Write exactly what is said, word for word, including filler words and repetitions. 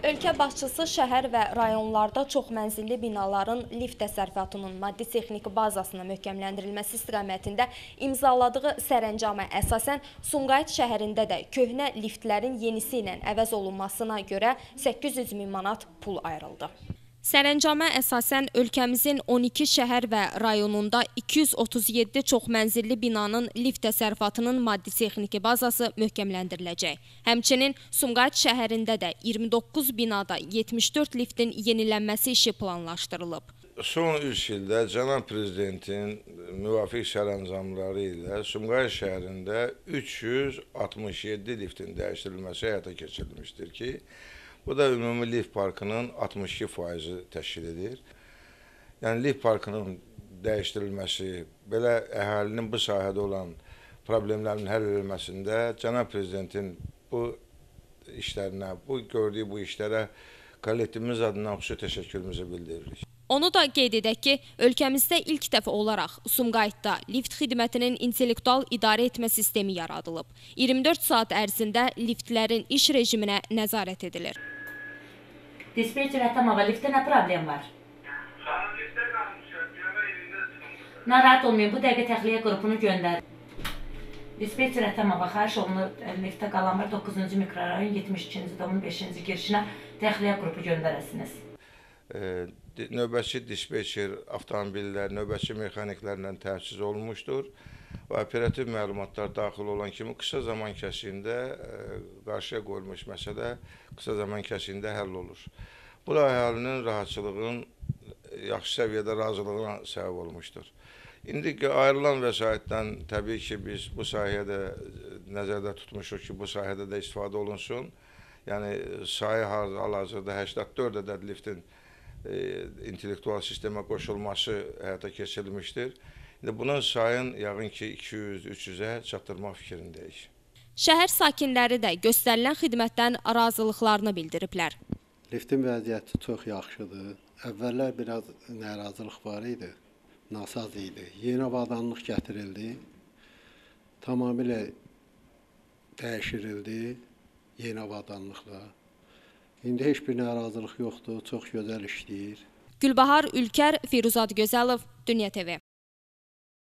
Ölkə başçısı şəhər və rayonlarda çoxmənzilli binaların lift təsərrüfatının maddi-texniki bazasının möhkəmləndirilməsi istiqamətində imzaladığı sərəncama əsasən Sumqayıt şəhərində də köhnə liftlərin yenisi ilə əvəz olunmasına görə səkkiz yüz min manat pul ayrıldı. Sərəncama əsasən ölkəmizin on iki şəhər və rayonunda iki yüz otuz yeddi çoxmənzilli binanın lift təsərrüfatının maddi-texniki bazası möhkəmləndiriləcək. Həmçinin Sumqayıt şəhərində də iyirmi doqquz binada yetmiş dörd liftin yenilənməsi işi planlaşdırılıb. Son üç ildə Cənab Prezidentin müvafiq sərəncamları ilə Sumqayıt şəhərində üç yüz altmış yeddi liftin dəyişdirilməsi həyata keçirilmişdir ki, bu da ümumi lift parkının altmış iki faizi təşkil edir. Yəni lift parkının dəyişdirilməsi, belə əhalinin bu sahədə olan problemlərin həll edilməsində Cənab Prezidentin bu işlərinə, bu gördüyü bu işlərə kollektivimiz adından xüsusi təşəkkürümüzü bildiririk. Onu da qeyd edək ki, ölkəmizdə ilk dəfə olaraq Sumqayıtda lift xidmətinin intellektual idarə etmə sistemi yaradılıb. iyirmi dörd saat ərzində liftlərin iş rejiminə nəzarət edilir. Dispetçer Atamova, liftdə nə problem var? Narahat olmayın, bu dəqiqə təxliyə qrupunu göndərin. Dispetçer Atamova, xahiş olunur, liftdə qalan var doqquzuncu mikrorayon yetmiş ikinci domun beşinci girişinə təxliyə qrupu göndərəsiniz. E, növbətçi dispetçer avtomobillər, növbətçi mexaniklərlə təchiz olunmuşdur və operativ məlumatlar daxil olan kimi qısa zaman kəsiyində e, qarşıya qoyulmuş məsələ qısa zaman kəsiyində həll olur. Bu da əhalinin rahatçılığın yaxşı səviyyədə razılığına səbəb olmuşdur. İndi ayrılan vəsaitdən təbii ki, biz bu sahəyə də nəzərdə tutmuşuq ki, bu sahədə də istifadə olunsun. Yəni, sahə hal-hazırda səksən dörd ədəd liftin e, intellektual sistemə qoşulması həyata keçirilmişdir. İndi bunun sayın yəqin ki, iki yüz üç yüzə çatdırmaq fikrindəyik. Şəhər sakinləri də göstərilən xidmətdən razılıqlarını bildiriblər. Liftin vəziyyəti çox yaxşıdır. Əvvəllər biraz narazılıq var idi, nasaz idi. Yeni avadanlıq gətirildi, tamamilə dəyişdirildi yeni avadanlıqla. İndi heç bir narazılıq yoxdur, çox gözəl işləyir. Gülbahar Ülkər, Firuzad Gözəlov, Dünya T V.